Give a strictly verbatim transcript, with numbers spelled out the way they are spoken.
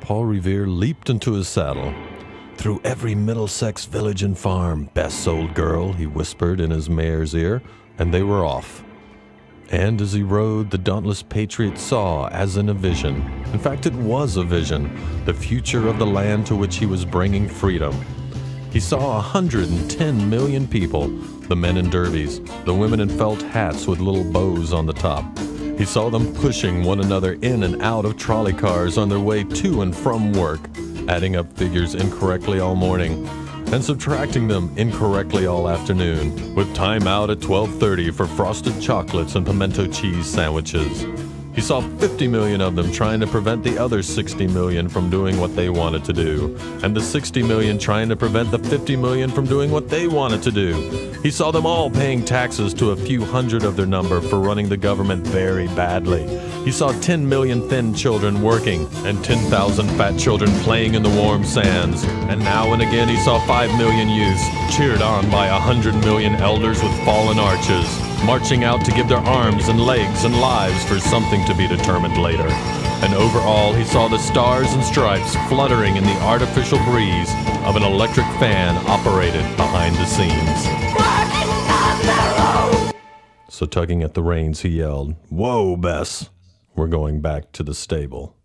Paul Revere leaped into his saddle. "Through every Middlesex village and farm, best old girl," he whispered in his mare's ear, and they were off. And as he rode, the dauntless patriot saw, as in a vision, in fact it was a vision, the future of the land to which he was bringing freedom. He saw a hundred and ten million people, the men in derbies, the women in felt hats with little bows on the top. He saw them pushing one another in and out of trolley cars on their way to and from work, adding up figures incorrectly all morning, and subtracting them incorrectly all afternoon, with time out at twelve thirty for frosted chocolates and pimento cheese sandwiches. He saw fifty million of them trying to prevent the other sixty million from doing what they wanted to do, and the sixty million trying to prevent the fifty million from doing what they wanted to do. He saw them all paying taxes to a few hundred of their number for running the government very badly. He saw ten million thin children working and ten thousand fat children playing in the warm sands. And now and again he saw five million youths cheered on by a hundred million elders with fallen arches, marching out to give their arms and legs and lives for something to be determined later. And over all he saw the stars and stripes fluttering in the artificial breeze of an electric fan operated behind the scenes. So tugging at the reins he yelled, "Whoa, Bess, we're going back to the stable."